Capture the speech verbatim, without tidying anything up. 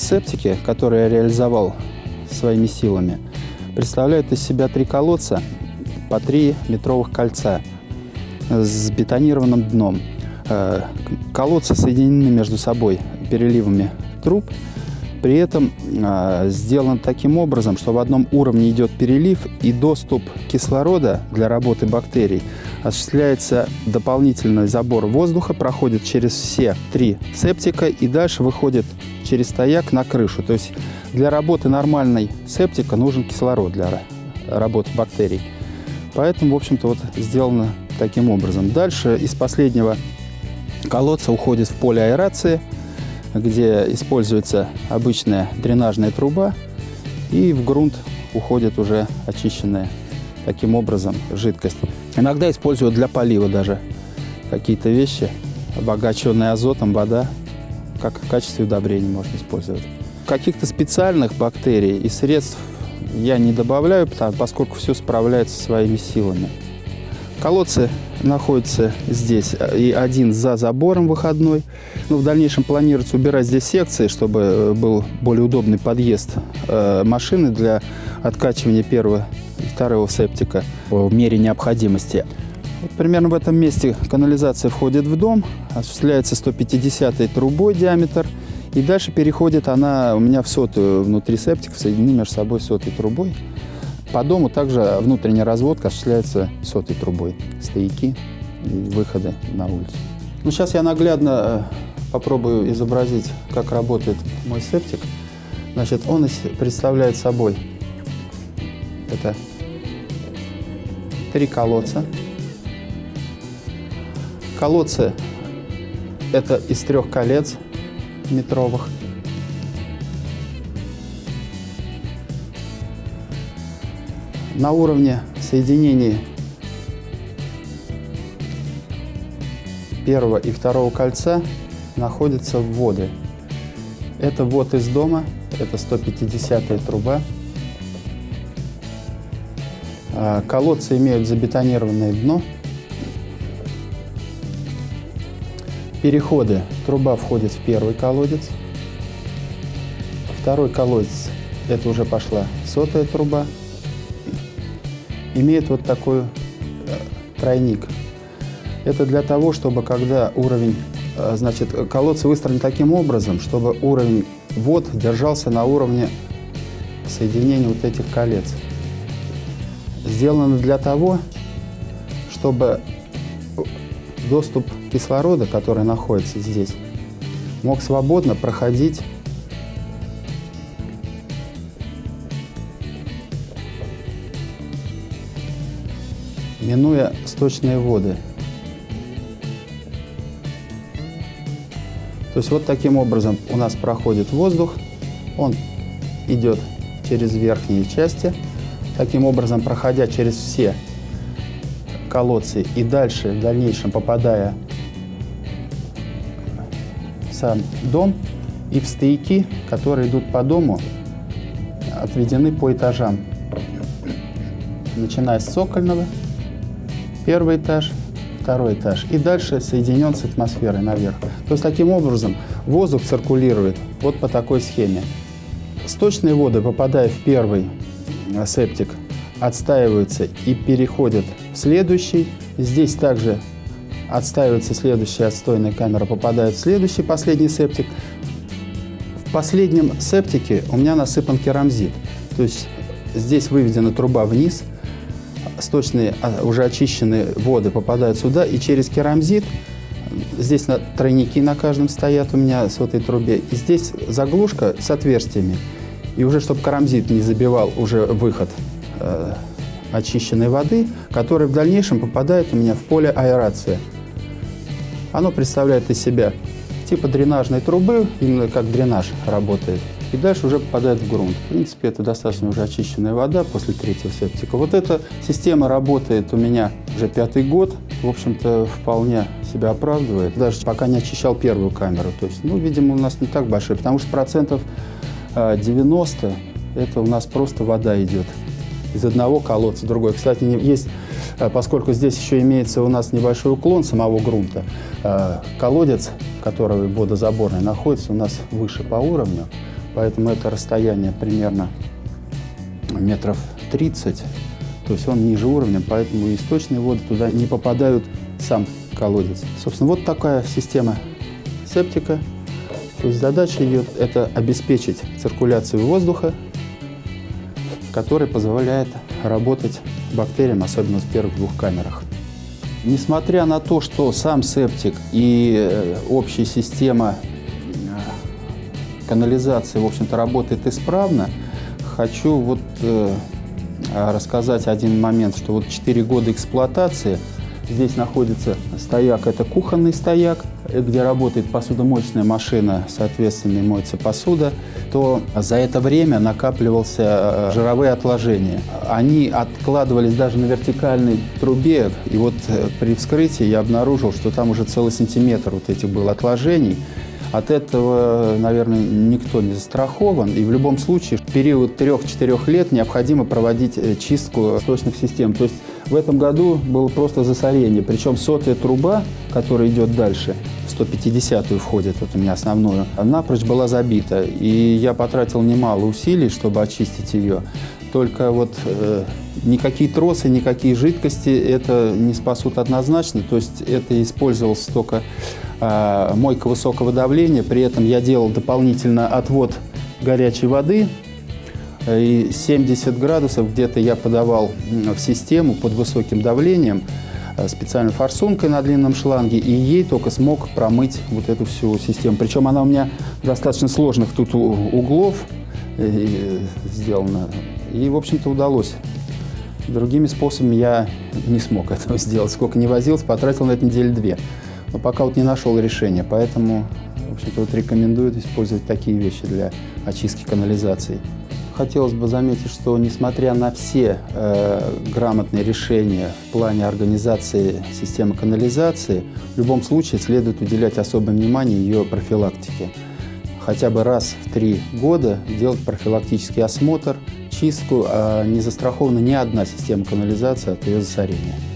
септики, которые я реализовал своими силами, представляют из себя три колодца по три метровых кольца с бетонированным дном. Колодцы соединены между собой переливами труб. При этом э, сделан таким образом, что в одном уровне идет перелив, и доступ кислорода для работы бактерий осуществляется дополнительный забор воздуха, проходит через все три септика и дальше выходит через стояк на крышу. То есть для работы нормальной септика нужен кислород для работы бактерий. Поэтому, в общем-то, вот сделано таким образом. Дальше из последнего колодца уходит в поле аэрации, где используется обычная дренажная труба, и в грунт уходит уже очищенная таким образом жидкость. Иногда используют для полива даже какие-то вещи, обогащенные азотом, вода, как в качестве удобрения можно использовать. Каких-то специальных бактерий и средств я не добавляю, поскольку все справляется своими силами. Колодцы находятся здесь, и один за забором выходной. Ну, в дальнейшем планируется убирать здесь секции, чтобы был более удобный подъезд э, машины для откачивания первого и второго септика в мере необходимости. Вот примерно в этом месте канализация входит в дом, осуществляется сто пятидесятой трубой диаметр, и дальше переходит она у меня в сотую внутри септиков, соединены между собой сотой трубой. По дому также внутренняя разводка осуществляется сотой трубой, стояки и выходы на улицу. Ну, сейчас я наглядно попробую изобразить, как работает мой септик. Значит, он представляет собой это три колодца. Колодцы это из трех колец метровых. На уровне соединений первого и второго кольца находятся вводы. Это ввод из дома, это сто пятидесятая труба. Колодцы имеют забетонированное дно. Переходы. Труба входит в первый колодец. Второй колодец, это уже пошла сотая труба. Имеет вот такой э, тройник. Это для того, чтобы когда уровень, э, значит, колодцы выстроены таким образом, чтобы уровень вод держался на уровне соединения вот этих колец. Сделано для того, чтобы доступ кислорода, который находится здесь, мог свободно проходить минуя сточные воды. То есть вот таким образом у нас проходит воздух, он идет через верхние части, таким образом проходя через все колодцы и дальше, в дальнейшем попадая в сам дом и в стояки, которые идут по дому, отведены по этажам, начиная с цокольного. Первый этаж, второй этаж. И дальше соединен с атмосферой наверх. То есть таким образом воздух циркулирует вот по такой схеме. Сточные воды, попадая в первый септик, отстаиваются и переходят в следующий. Здесь также отстаивается следующая отстойная камера, попадает в следующий, последний септик. В последнем септике у меня насыпан керамзит. То есть здесь выведена труба вниз. Сточные, уже очищенные воды попадают сюда, и через керамзит, здесь на, тройники на каждом стоят у меня с этой трубе, и здесь заглушка с отверстиями. И уже, чтобы керамзит не забивал уже выход э, очищенной воды, который в дальнейшем попадает у меня в поле аэрации. Оно представляет из себя типа дренажной трубы, именно как дренаж работает. И дальше уже попадает в грунт. В принципе, это достаточно уже очищенная вода после третьего септика. Вот эта система работает у меня уже пятый год. В общем-то, вполне себя оправдывает. Даже пока не очищал первую камеру. То есть, ну, видимо, у нас не так большой, потому что процентов девяносто это у нас просто вода идет из одного колодца в другой. Кстати, есть, поскольку здесь еще имеется у нас небольшой уклон самого грунта, колодец, который водозаборный, находится у нас выше по уровню. поэтому это расстояние примерно метров тридцать, то есть он ниже уровня, поэтому и источные воды туда не попадают в сам колодец. Собственно, вот такая система септика. То есть задача ее – это обеспечить циркуляцию воздуха, который позволяет работать бактериям, особенно в первых двух камерах. Несмотря на то, что сам септик и общая система канализации, в общем-то, работает исправно, хочу вот э, рассказать один момент, что вот четыре года эксплуатации. Здесь находится стояк, это кухонный стояк, где работает посудомоечная машина, соответственно, и моется посуда, то за это время накапливался жировые отложения. Они откладывались даже на вертикальной трубе, и вот при вскрытии я обнаружил, что там уже целый сантиметр вот этих было отложений. От этого, наверное, никто не застрахован, и в любом случае в период трех-четырех лет необходимо проводить чистку сточных систем. То есть в этом году было просто засорение, причем сотая труба, которая идет дальше, в сто пятидесятую входит, вот у меня основную, напрочь была забита, и я потратил немало усилий, чтобы очистить ее. Только вот э, никакие тросы, никакие жидкости это не спасут однозначно, то есть это использовалось только э, мойка высокого давления, при этом я делал дополнительно отвод горячей воды, и семьдесят градусов где-то я подавал в систему под высоким давлением, специальной форсункой на длинном шланге, и ей только смог промыть вот эту всю систему. Причем она у меня достаточно сложных тут углов сделана, и, в общем-то, удалось. Другими способами я не смог этого сделать. Сколько не возился, потратил на это недели две. Но пока вот не нашел решения, поэтому, в общем-то, вот рекомендую использовать такие вещи для очистки канализации. Хотелось бы заметить, что несмотря на все э, грамотные решения в плане организации системы канализации, в любом случае следует уделять особое внимание ее профилактике. Хотя бы раз в три года делать профилактический осмотр, чистку, а не застрахована ни одна система канализации от ее засорения.